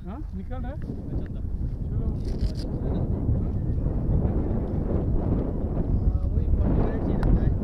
निकल रहा है वही 40 मिनट ही रहता है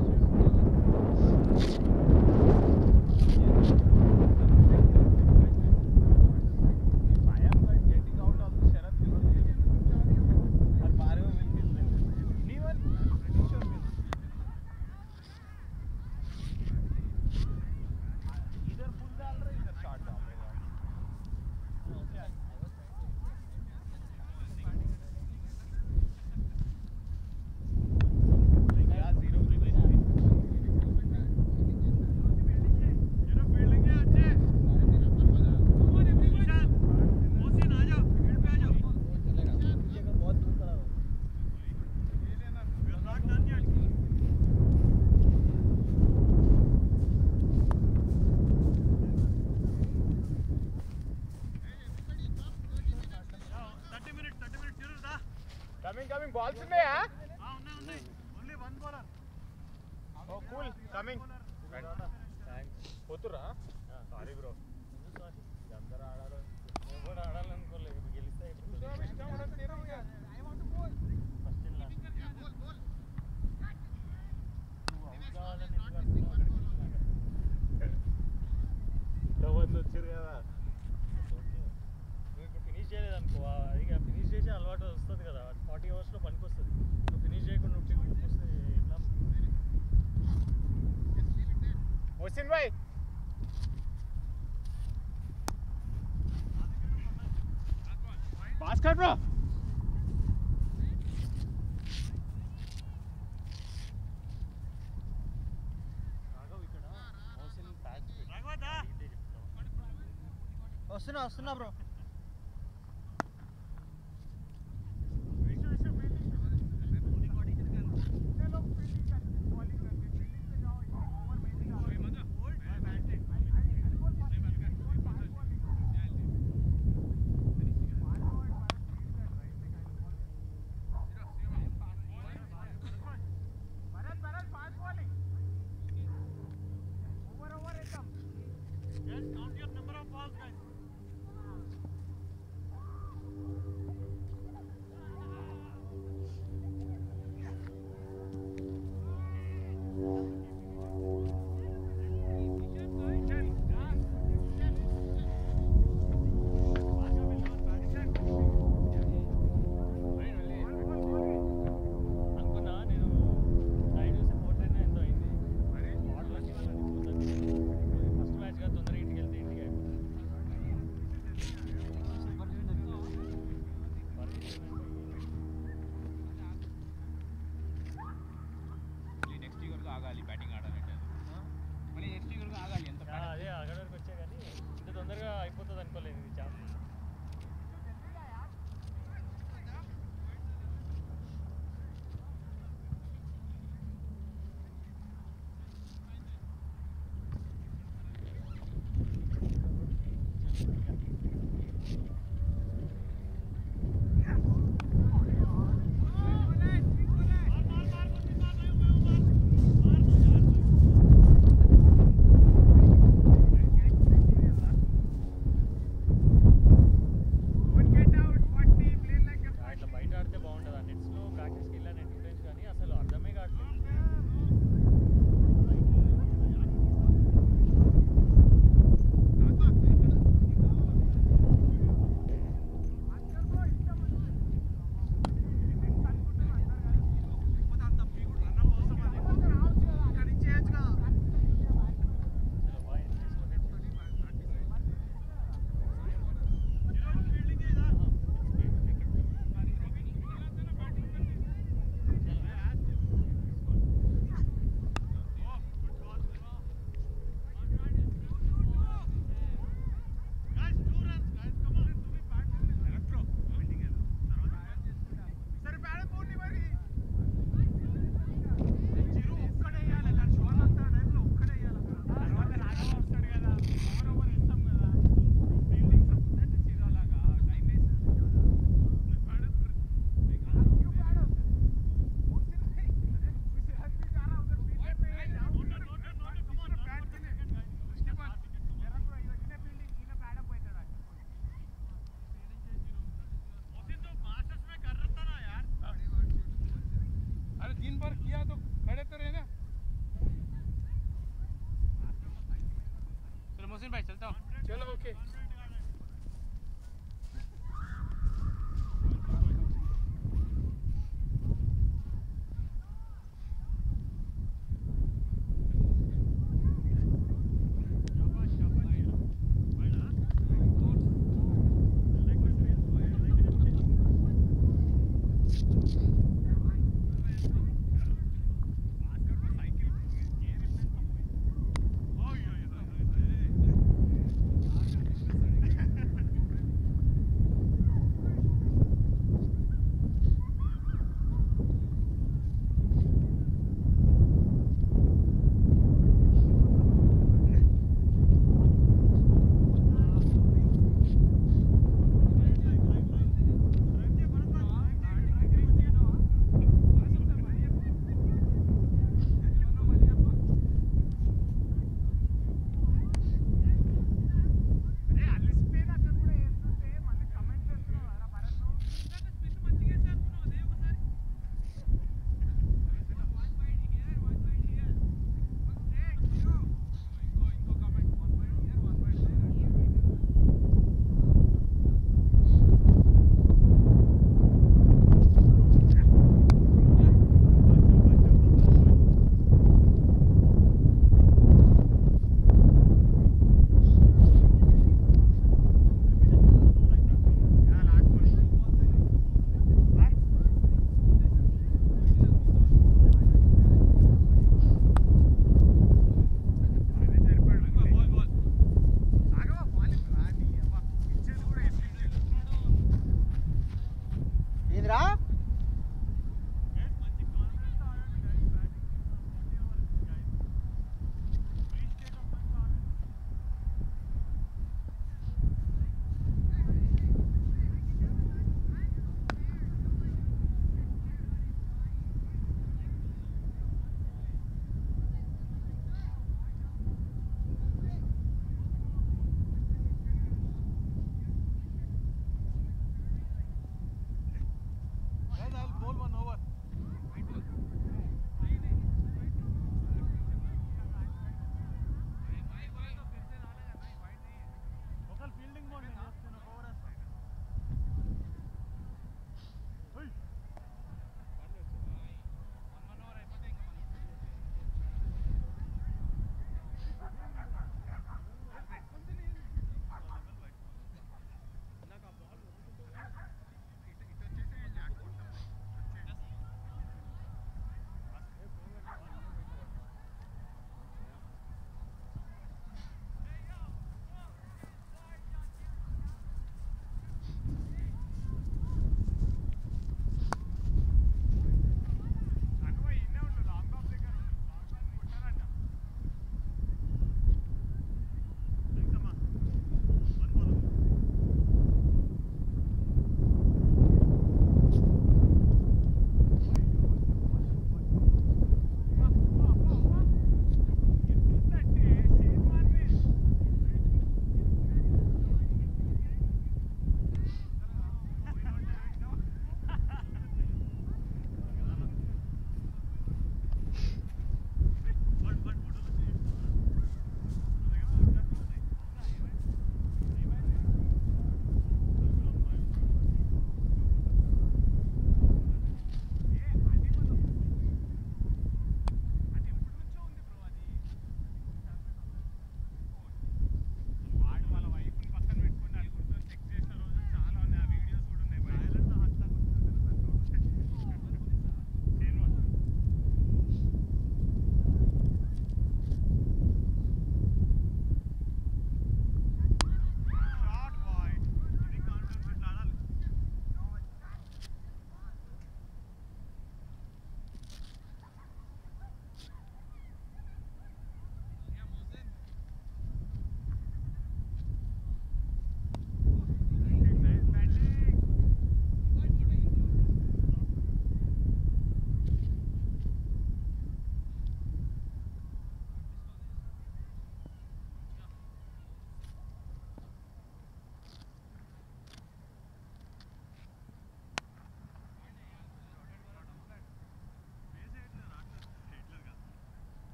Coming balls in there, huh? Only one bowler. Oh, cool. Coming. Thanks. Potura? Sorry, bro. Andar aadaru. Never aadalu ankoledu. Geliste I want to bowl. First in last. Ball. ఇంతమంది వచ్చారు కదా నువ్వు ఫినిష్ చేయలేదు అనుకో అది finish చేసి అలవాటు వస్తుంది కదా 40 అవర్స్లో పనికి వస్తుంది నువ్వు ఫినిష్ చేయకుండా వస్తే ఎట్లా మొహసిన్ భాయ్ పాస్ కర్ బ్రో వస్తున్నా బ్రో मोहसिन भाई चलता हूँ. चलो ओके.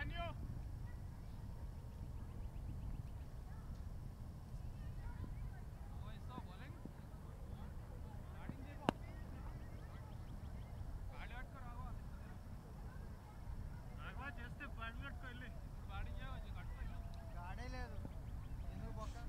గాడే లేదు ఎందుకు పక్క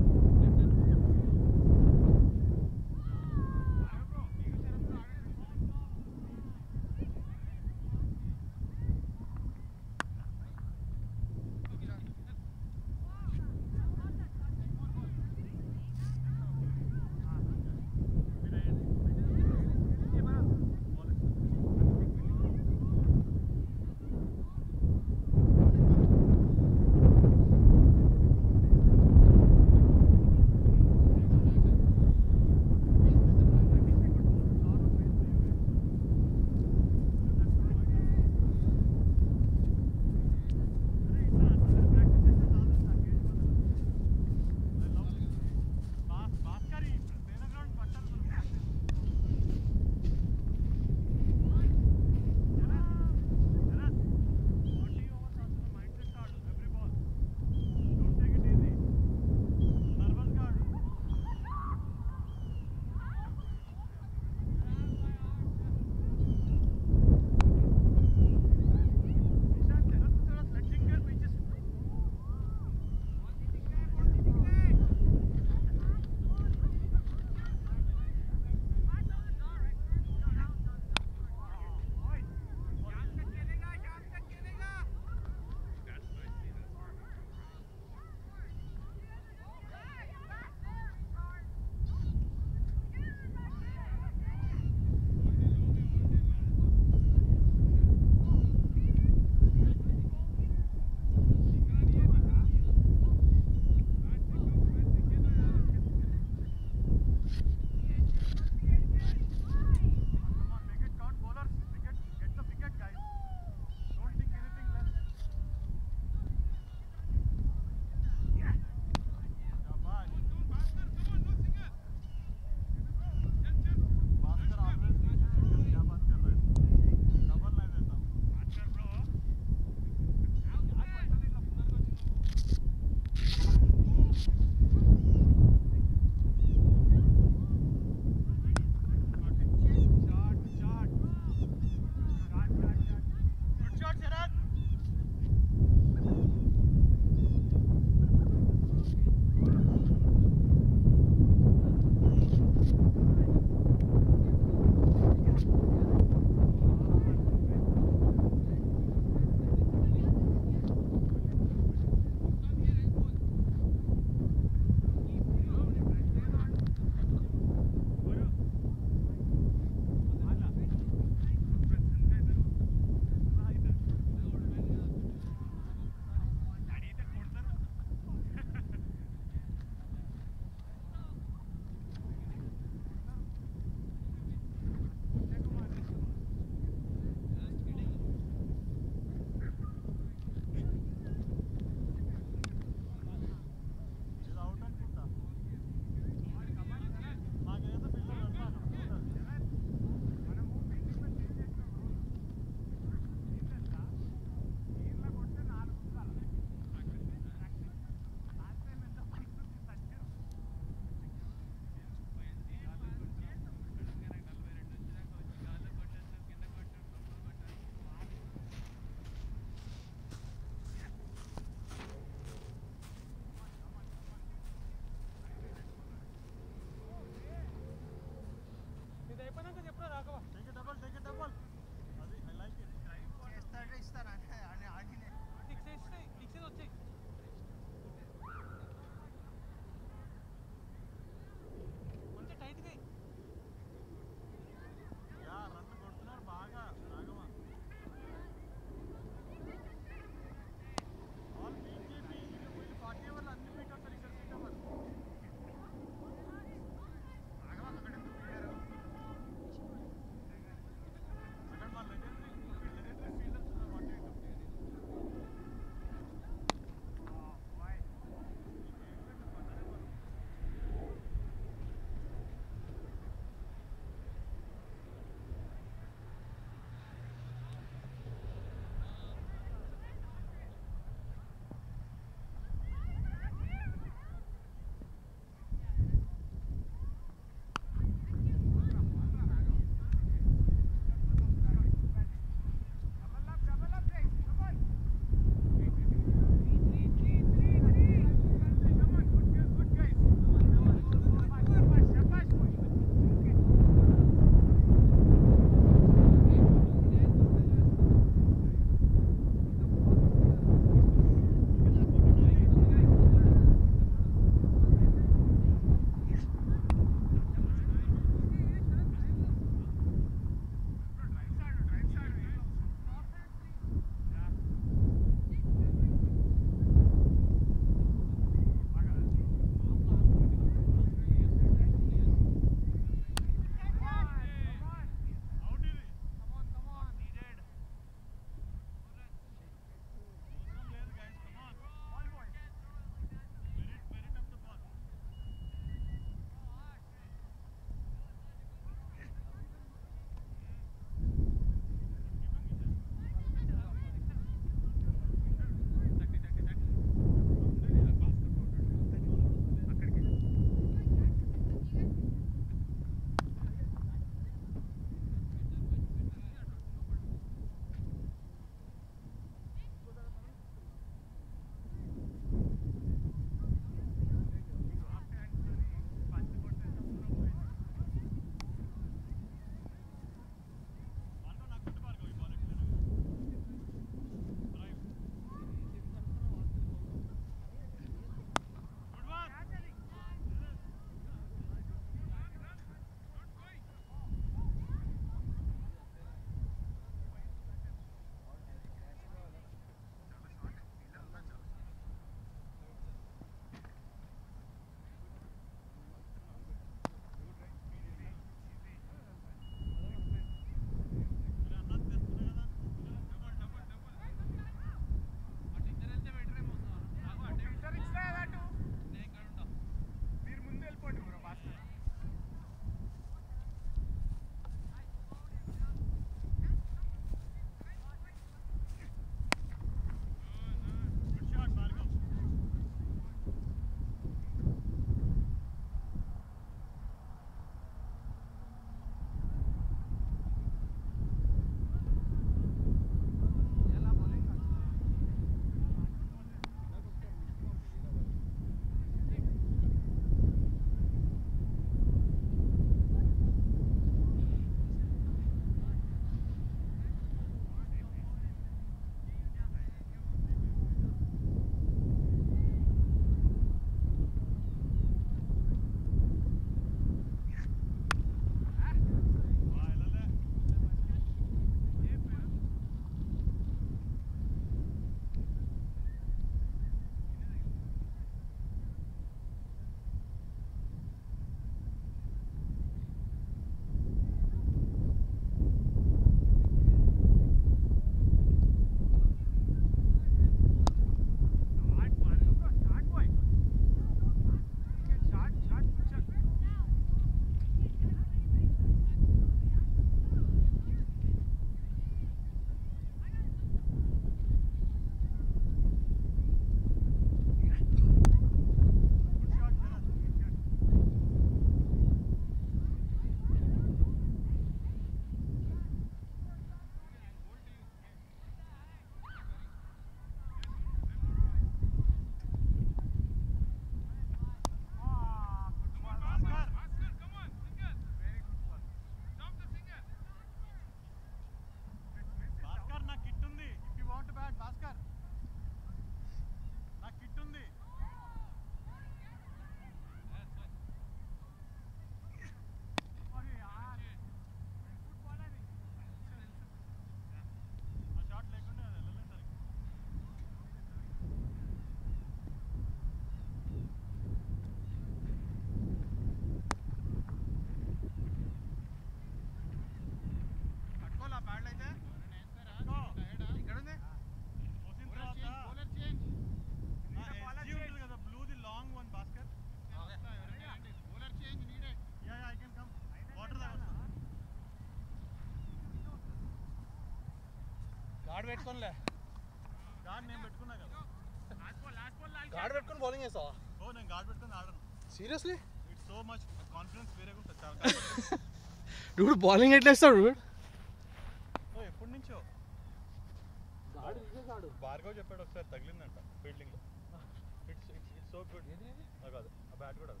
పెట్టుకోనిలే గాడ్ నేను పెట్టుకున్నా కదా గాడ్ పెట్టుకొని బౌలింగ్ చేస్తావా ఓ నేను గాడ్ పెట్టుకొని ఆడను seriously it's so much confidence వేరేగా ఉంటుంది చాలా డూడ్ బౌలింగ్ ఎట్లా వేస్తాడు డూడ్ ఓ ఎప్పటి నుంచో గాడ్ తీసేసాడు భార్గవ్ చెప్పాడు ఒకసారి తగిలిందంట ఫీల్డింగ్ లో ఇట్స్ సో గుడ్ కాదు ఆ బ్యాట్ కూడా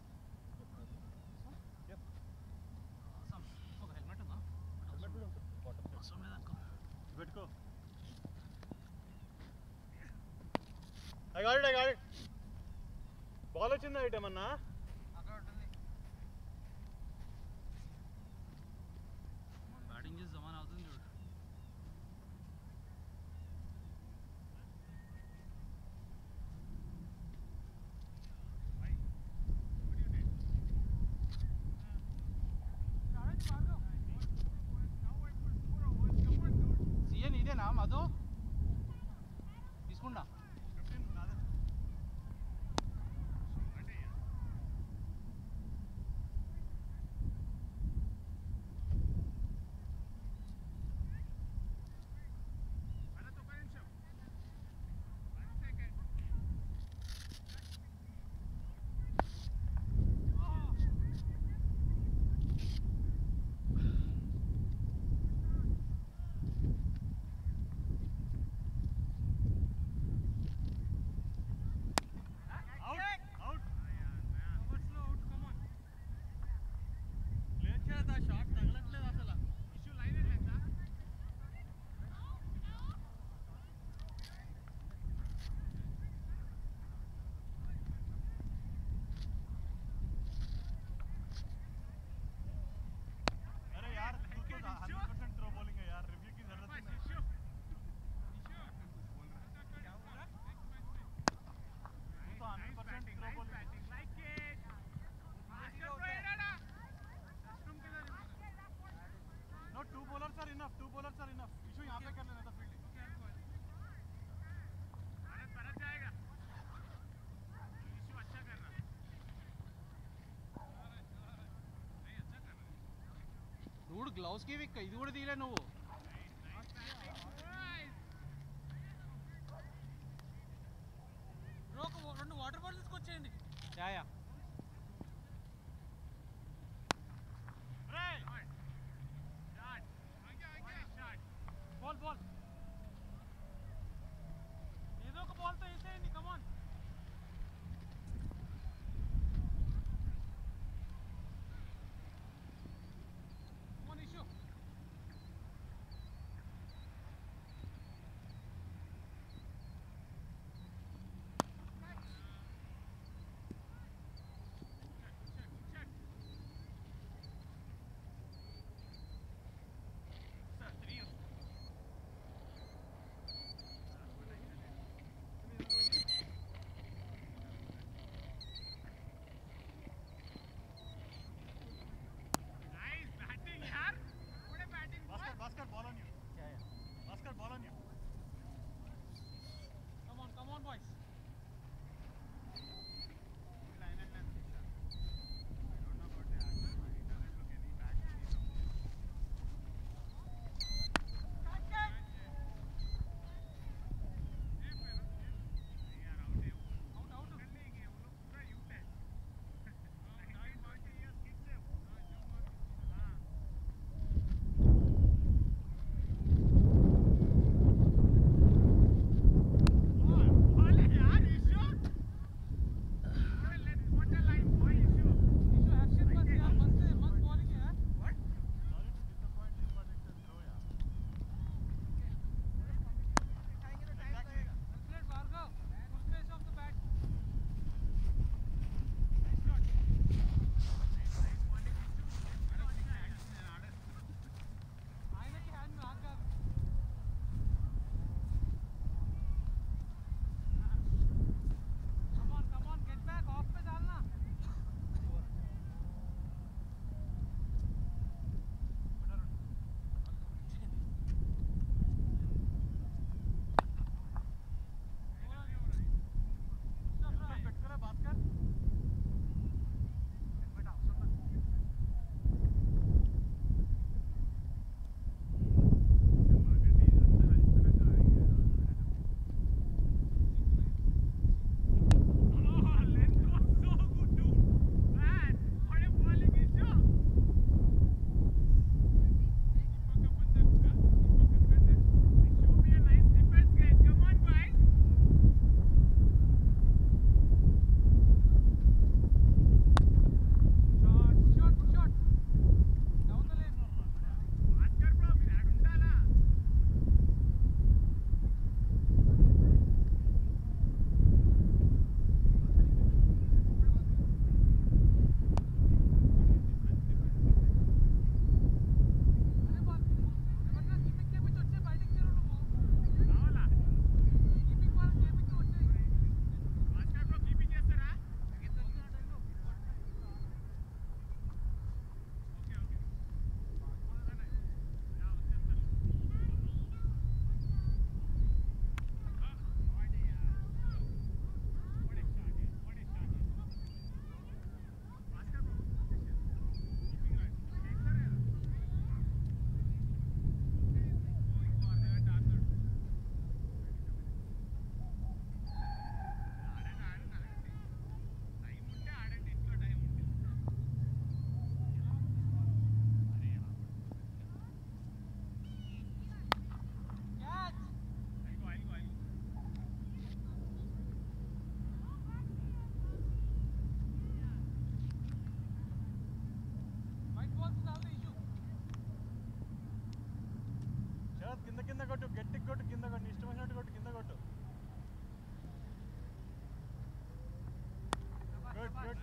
పెట్టుకో I got it. బాల్ వచ్చిందా ఇటు ఏమన్నా అక్కడ ఉంటుంది బ్యాటింగ్ చేసి జమాన్ అవుతుంది చూడు సీఎన్ ఇదేనా మధు తీసుకుంటా two bowlers are enough. Issue यहाँ पे कर लेना था fielding. भारत जाएगा. issue अच्छा कर रहा है. नहीं अच्छा कर रहा है. డూడ్ గ్లౌస్ కి ఇది కూడా తీయలే నువ్వు రెండు వాటర్ బాటిల్స్ తీసుకొచ్చేయండి యా Ball. ఏదో ఒక బాల్ తో వేసేయండి కమ్ ఆన్ ఇష్యూ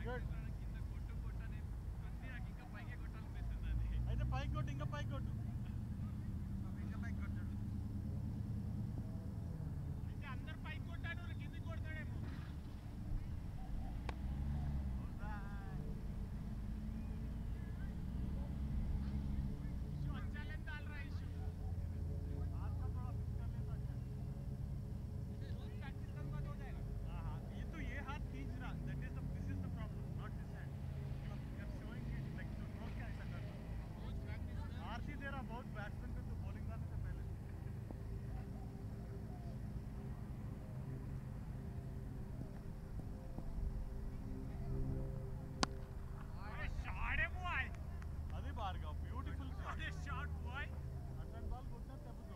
గుడ్ అయితే పైకి కొట్టు ఇంకా పైకి కొట్టు ఇంకా పైకి కొట్టాడు. అందరు పైకి కొట్టాడు కిందికి కొడతాడేమో. ये तो ये हाथ खींच रहा that is the this is the problem not this hand you are showing it like तो रोज क्या ऐसा करता आरसी दे रहा बहुत बैट्समैन को तो बॉलिंग करने से पहले అది బార్గా బ్యూటిఫుల్ షాట్ అట్లాంటి బాల్ కొట్టినా తప్పుతుంది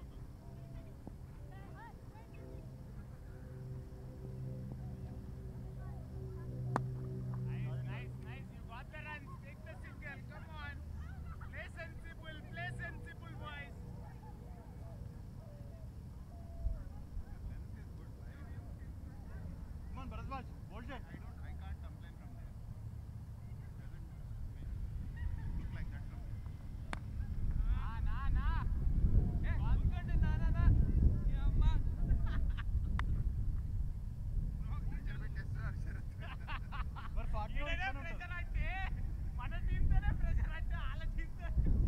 Come on, Bharadwaj, hold it. I can't complain from there. Doesn't look like that from here. No, pressure పెట్టేస్తారు శరత్. మరి 40 ఓవర్స్ ఉంటుంది. మన టీంతోనే ప్రెషర్ అంటే వాళ్ళ టీంతో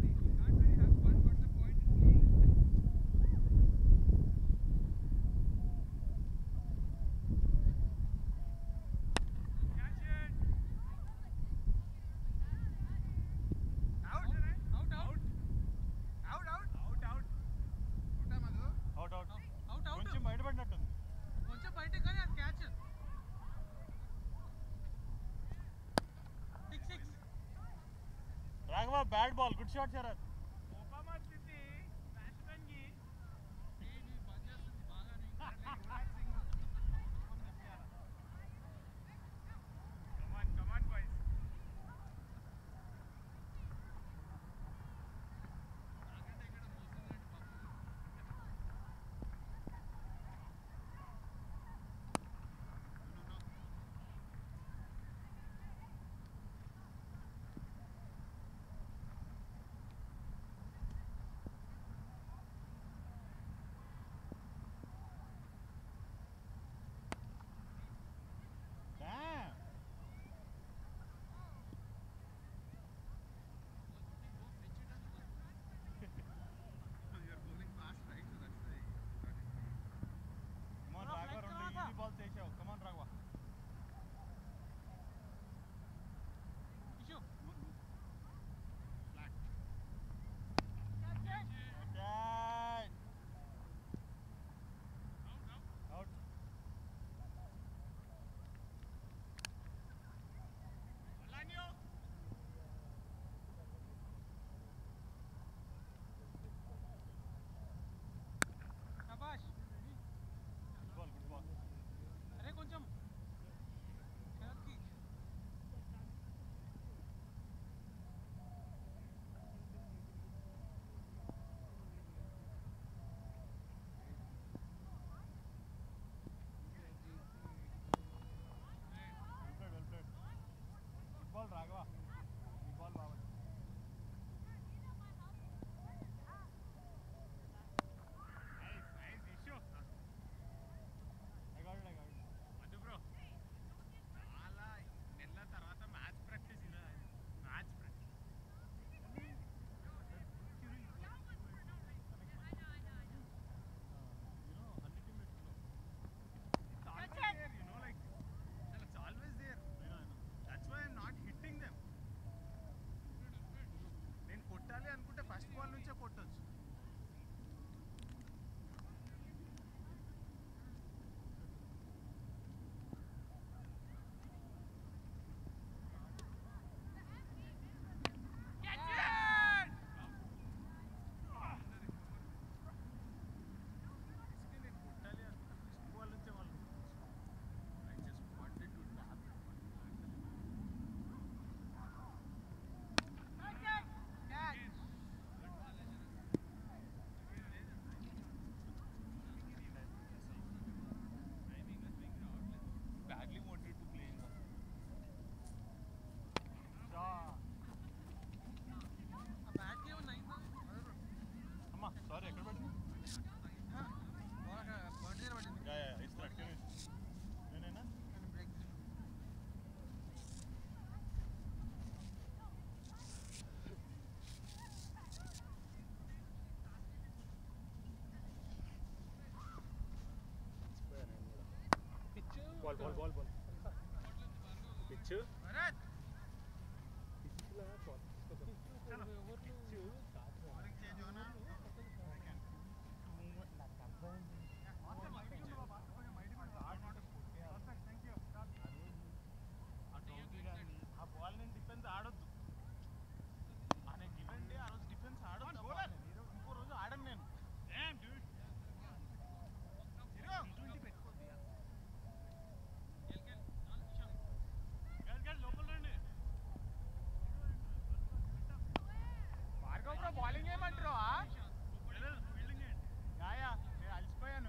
ఉంటా మధు. అవుట్ కొంచెం బయటపడినట్టుంది కొంచెం బయటకు కానీ అది catch. 6 Raghava bad ball good shot Sharath Obama స్థితి బ్యాట్స్మెన్ కి బంద్ చేస్తుంది బాగా. యువరాజ్ సింగ్ ఓపెన్ చేయాలా? Come on boys. Damn. You are bowling fast, right? So that's why. Come on, Raghava, రెండు ఈజీ బాల్స్ వేసావు. Come on, Raghava. Issue Flat. Catch. Out. శభాష్. Good ball. అరే కొంచెం శరత్కి Well played. Good ball, Raghava. Good ball, Babar. Nice issue. I got it. Madhu bro చాలా నెలల తర్వాత match practice ఇలా match practice. It's always there, you know, like it's always there. I know. That's why I'm not hitting them. Ball pitch Bharat bowling change होना ఆ ball నేను defence ఆడొద్దు అనే given day ఆ రోజు డిఫెన్స్ ఆడొద్దు ఇంకో రోజు ఆడను నేను లోపల రండి భార్గవ్ బ్రో బౌలింగ్ ఏమంటారు ఫీల్డింగ్ ఏంటి యాయా నేను అలసిపోయాను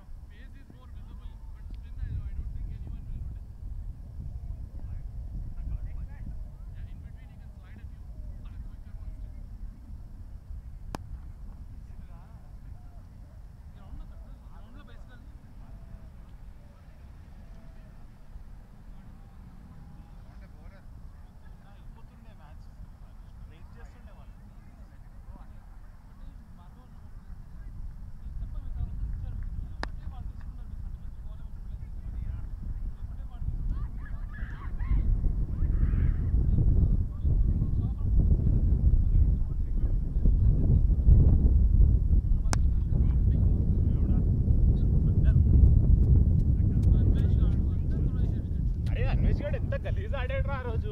అంటే బౌలర్ అయిపోతుండే మ్యాచ్ బ్రేక్ చేస్తుండే వాళ్ళు అరే అన్వేష్ గారు ఎంత గలీజ్ ఆడాడు రా ఆ రోజు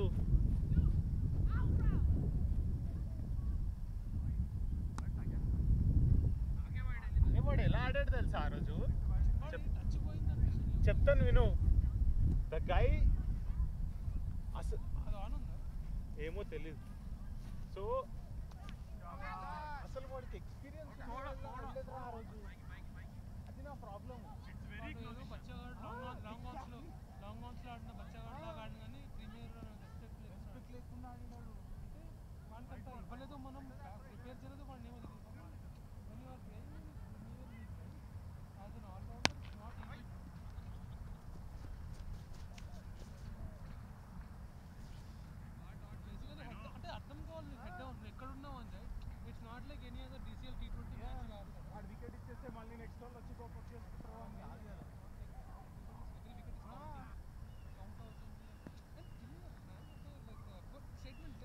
వాడు ఎలా ఆడాడు తెలుసా ఆ రోజు చెప్తాను విను ద గై అసలు ఏమో తెలీదు సో అసలు వాడికి ఎక్స్పీరియన్స్ ఆ రోజు అది నా ప్రాబ్లం లాంగ్ ఆన్స్ లో ఆడిన బచ్చగాడు లాగా ఆడిన కానీ ప్రీమియర్ రెస్పెక్ట్ లేకుండా ఆడినాడు అంటే వాడికంత ఇవ్వలేదు మనం ప్రిపేర్ చేయలేదు వాడిని ఏమో తెలియదు when you are playing in Premier League as an all-rounder it's not easy basically అంటే అర్థం కావాలి నీకు హెడ్ డౌన్ ఎక్కడ ఉన్నావు అని it's not like any other DCL T20 match కాదు వాడు వికెట్ ఇచ్చేస్తే మళ్ళీ నెక్స్ట్ వాళ్ళు వచ్చి కోపర్ చేసుకుంటారు అని కాదు కదా every wicket is counting count అవుతుంది and clear man అంటే like good statement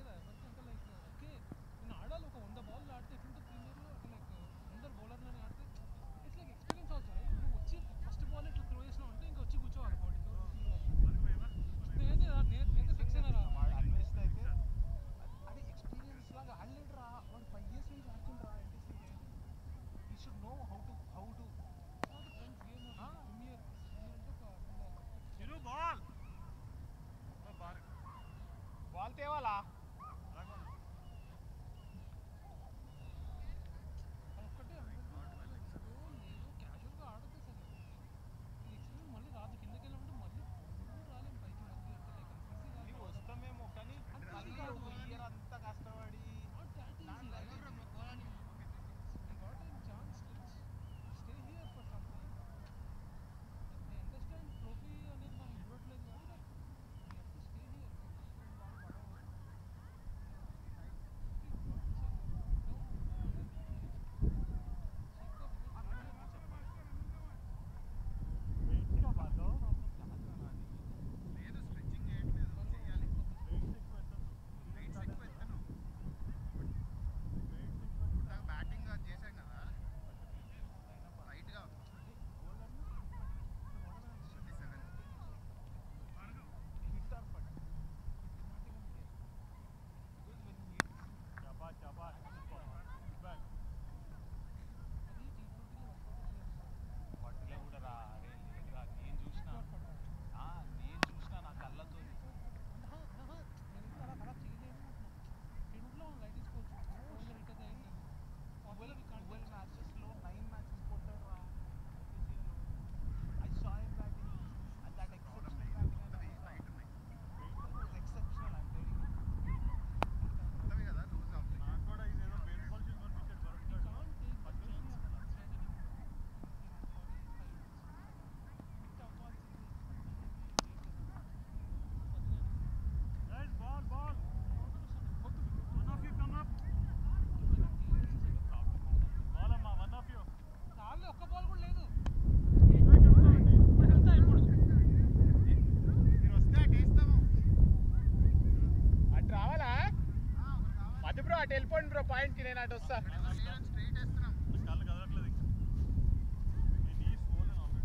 అటు వెళ్ళిపోండి బ్రో పాయింట్కి, నేను అటు వస్తా. స్ట్రైట్ వేస్తున్నాం. కాళ్ళు కదలట్లేదు ఇంకా. నీ నీస్ పోలేదు ఆల్రెడీ.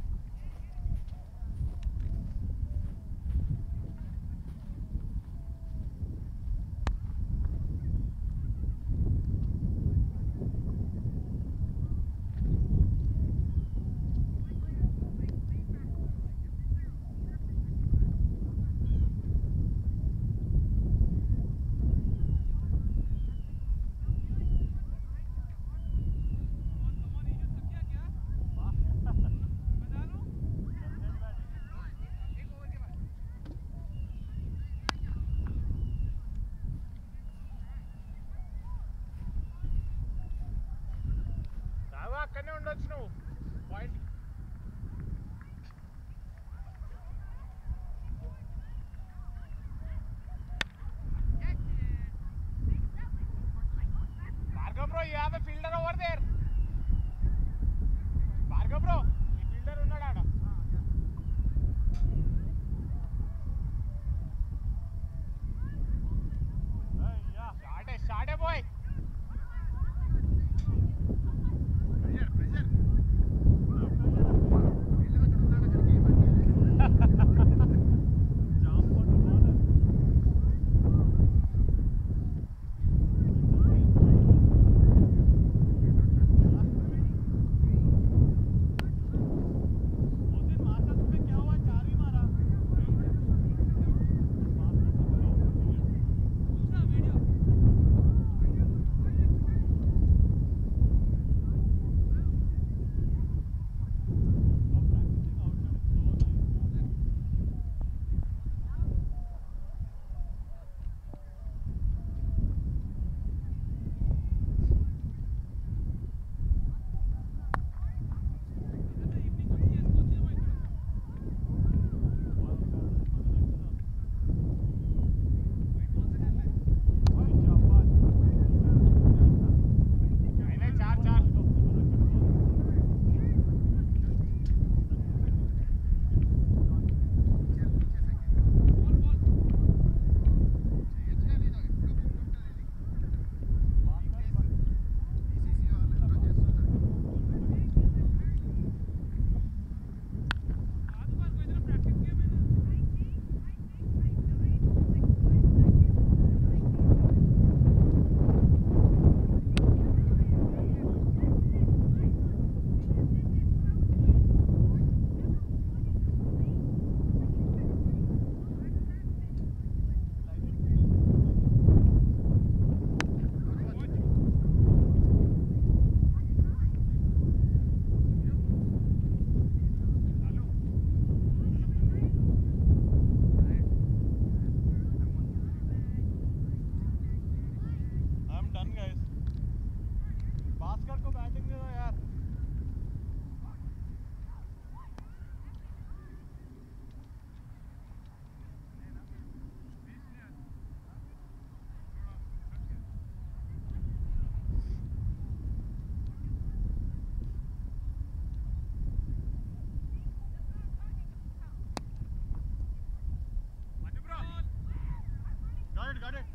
రావా అక్కడనే ఉండొచ్చు నువ్వు point. Bhargav bro, you have a fielder over there. Bhargav bro, ఈ ఫీల్డర్ ఉన్నాడు ఆడ. షాటే బాయ్. ప్రెషర్ వీళ్ళు అక్కడ ఉన్నాడు, అక్కడికి ఏమంటే జామ్ పట్టు బాల్. मोहसिन मास्टर्स में क्या हुआ? 4 ही मारा। Got it.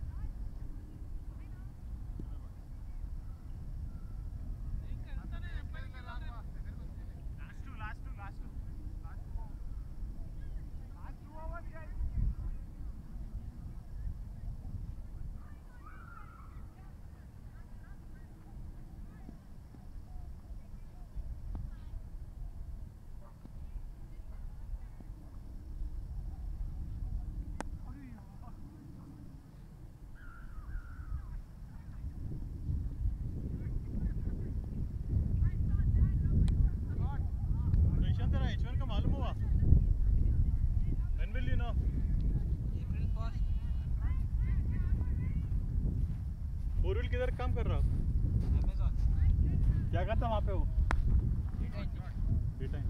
किधर काम कर रहा हो? क्या करता वहाँ पे वो? Data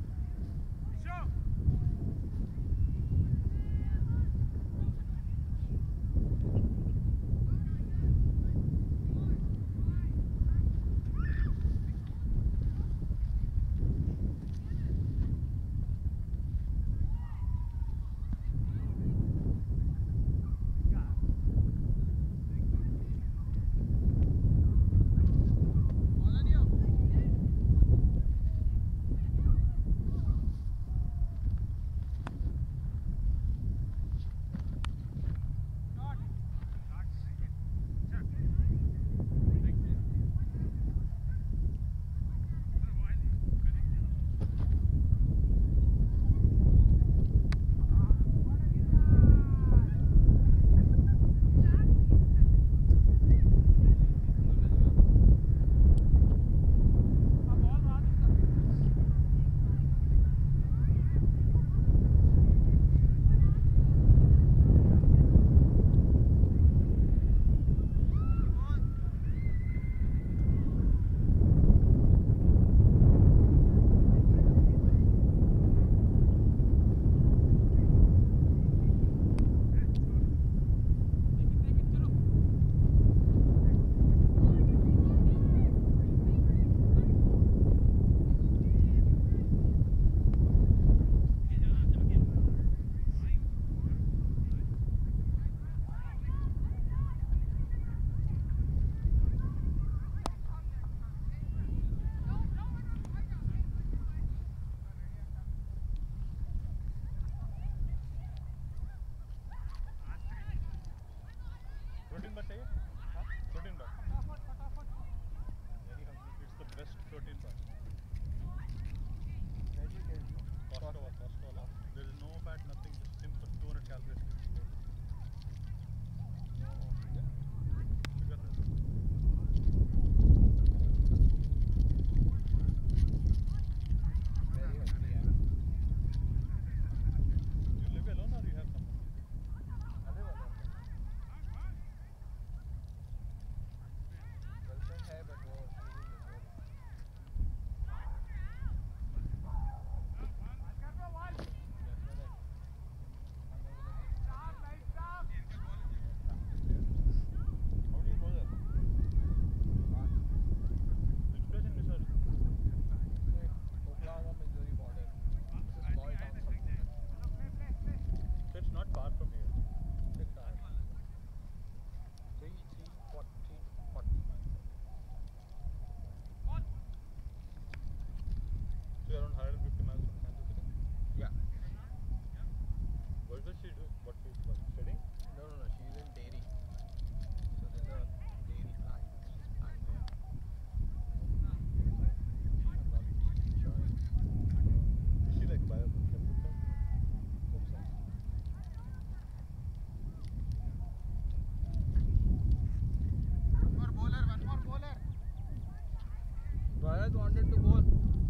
Bharat wanted to bowl.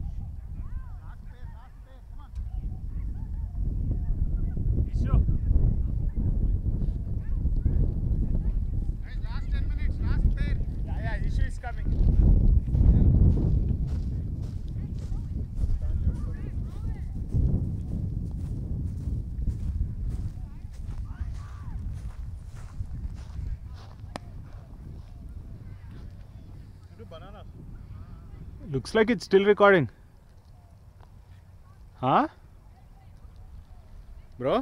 Isho. Guys, last 10 minutes, last pair. Yeah, Isho is coming. Bananas. Looks like it's still recording. Huh? Bro?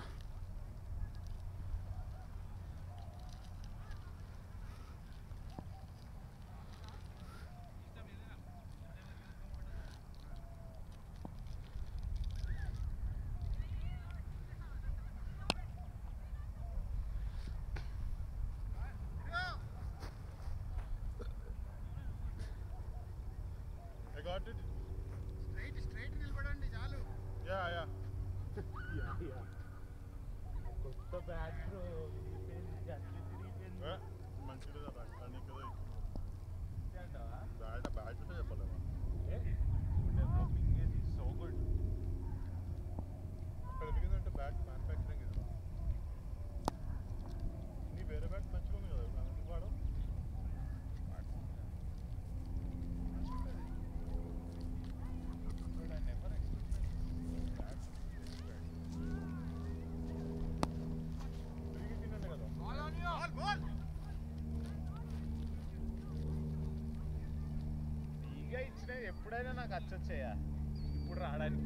I got it. Straight నిలబడండి చాలు. Yeah. కొత్త బ్యాట్ బ్రో మంచిగా బ్యాట్ అని కదా అంటావా bat ఉంటే చెప్పలేము. Developing is so good. అక్కడ ఎదిగిందంటే బ్యాట్ మ్యానుఫ్యాక్చరింగ్ ఇది. నీ వేరే బ్యాట్ మంచిగా ఉంది కదా ఎందుకు వాడు ఫ్రీగా ఇచ్చిన ఎప్పుడైనా నాకు వచ్చొచ్చాయా ఇప్పుడు రావడానికి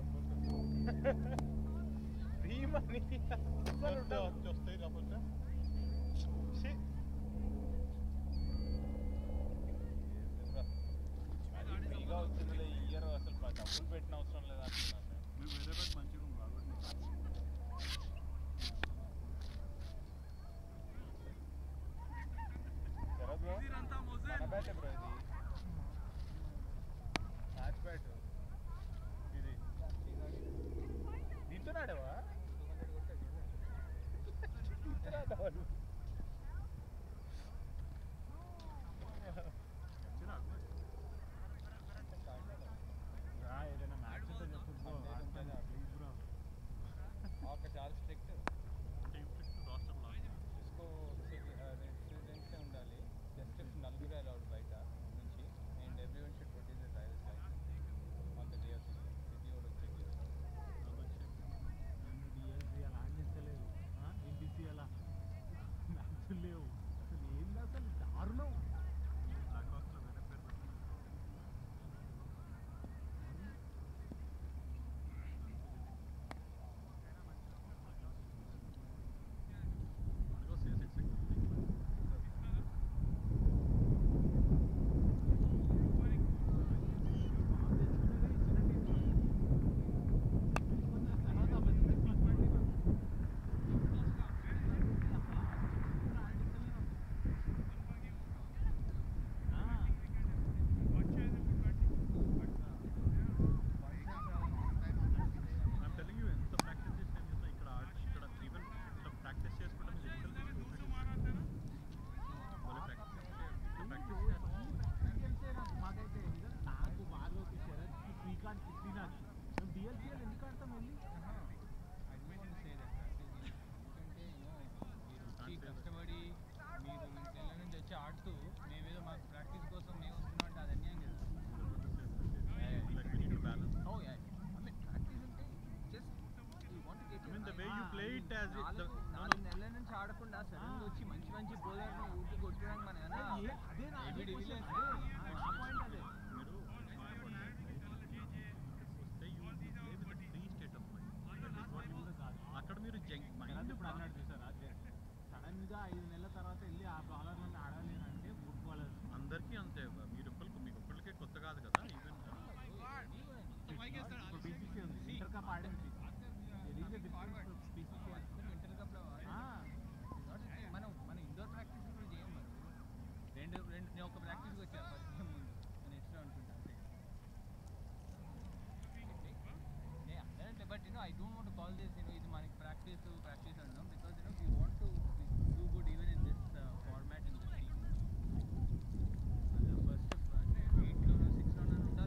ఫ్రీ మనీ వస్తాయి కాకపోతే ఫ్రీగా వచ్చిందిలే ఈ ఇయర్ అసలు డబ్బులు పెట్టిన అవసరం లేదా అంటున్నాను వేరే బ్యాట్ మంచిగా ఉంది కాబట్టి శరత్ బ్రో మన బ్యాటే బ్రో ఇది మ్యాచ్ బ్యాట్ ఇది దీంతో ఆడేవా ఏదైనా మ్యాచ్ ఉంటే చెప్పు బ్రో ప్లీజ్ బ్రో आपका चार्ज स्ट्रिक्ट इसको रेसिडेंट से ఉండాలి జస్ట్ నలుగురు అలౌడ్ బయట నుంచి and everyone should produce the driver's licence on the day of city ఓడ్ చెక్ డిఎల్సీ అలా అందించలేదు ఎన్టీసీ అలా మ్యాచ్లు లేవు అసలు ఏంది అసలు దారుణం కష్టపడి మీరు నెల నుంచి వచ్చి ఆడుతూ మేమేదో మాకు ప్రాక్టీస్ కోసం మేము వస్తున్నాం అంటే అది అన్యాయం కదా. Oh yeah, I mean practice అంటే just you want to get the way you play it as నాలుగు నెలల నుంచి ఆడకుండా సడన్ గా వచ్చి మంచి మంచి బౌలర్ను ఊరికి కొట్టడానికి మన అక్కడ మీరు ఇప్పుడు అన్నాడు చూసారా సడన్ గా 5 నెలల తర్వాత వెళ్ళి ఆ బౌలర్లను ఆడాలి అంటే ఫుట్బాలర్స్ అందరికీ అంతే మీకు ఒక్కరికే కొత్త కాదు కదా ఈవెన్ బీసీసీ ఉంది ఇంటర్ కప్ ఆడింది ఇంటర్ కప్ లో మనం ఇండోర్ ప్రాక్టీస్ కూడా చేయం మరి రెండు నేను ఒక ప్రాక్టీస్కి వచ్చాను ఫస్ట్ ముందు నేను ఎక్స్ట్రా అనుకుంటా అంటే but I don't want call this ఇది మనకి ప్రాక్టీస్ అన్నాం because we want to do good even in this format in this team first 8లోనో 6లోనో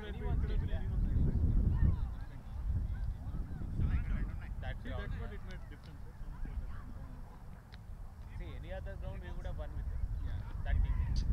Anyone's team, yeah. That's what it made difference. See, any other ground we would have won with them. Yeah. That team.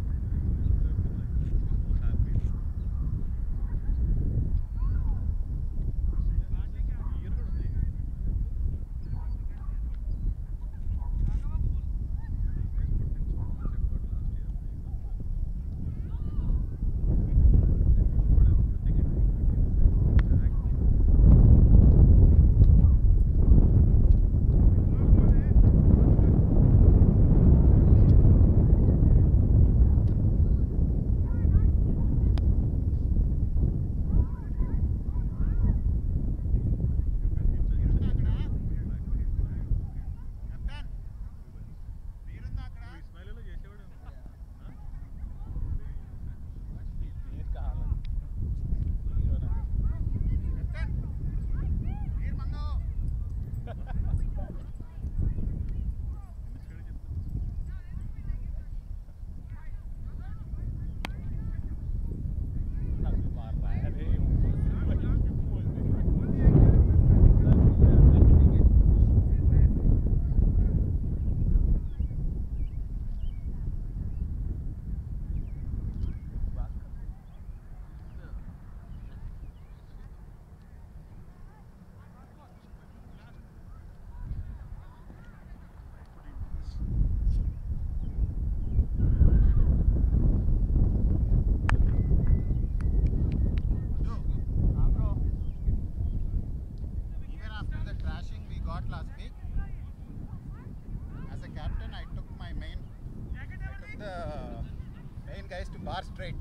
Guys to bar straight.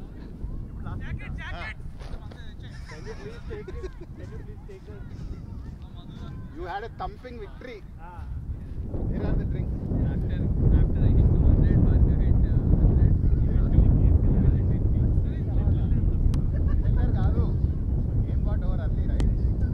Jacket. Can you please take it? Can you please take it? You had a thumping victory. Here are the drinks. After I hit 200, Bhargav hit 100. Tender kaadu. Game got over early, right?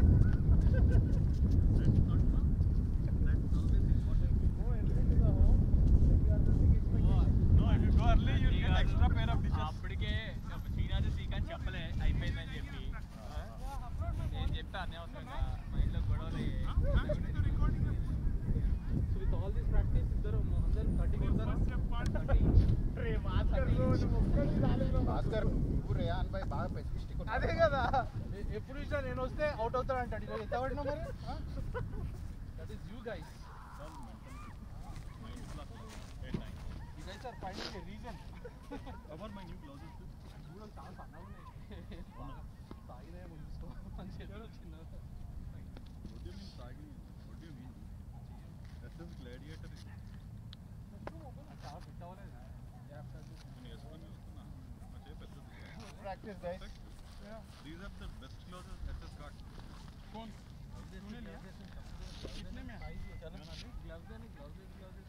అప్పటికే శ్రీరాజు శ్రీకాంత్ చెప్పలే అయిపోయిందని చెప్పి నేను చెప్పా అనవసరంగా మైండ్లో గొడవలు With all this practice, అందరూ 30 కొడతారా? భాస్కర్ నువ్వు రేయాన్ భాయ్ బాగా పెసిమిస్టిక్ ఉన్నావు. అదే కదా ఎప్పుడు చూసినా నేను వస్తే అవుట్ అవుతాడు అంటాడు ఈరోజు ఎంత పడినా మరి That is you guys. You guys are finding a reason. About my new blouses. చూడు చాలా సన్నగా ఉన్నాయి. తాగినా ఏమో చూసుకో. మన చేతిలో చిన్న. What do you mean tagging? What do you mean? That's just gladiator. చాలా ఫిట్ అవ్వలేదు. నేను వేసుకొని వస్తున్నా. నా చేయి పెద్దది. Practice guys. These are the best clothes SS got. कौन? कितने में? Gloves and gloves.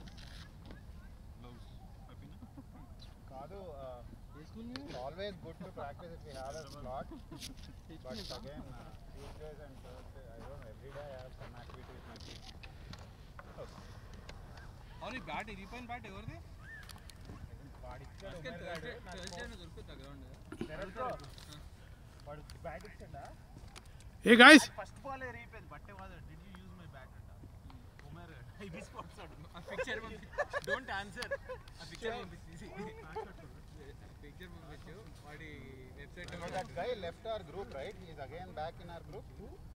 Happy na? కాదు it's always good to practice if we have a slot. But again Tuesdays and Thursdays I don't know every day I have some activities with my team. అవును ఈ bat ఇరిపోయిన bat ఎవరిది? వాడి బ్యాట్ ఇచ్చిండా? ఏ guys first ball ఎరిగిపోయింది బట్టే వాడు did you use my bat అంట కుమార్ ఐబీ స్పోర్ట్స్ ఆడు A picture don't answer. A picture పంపించు. Picture పంపించు. వాడి website that guy left our group, right? He is again back in our group.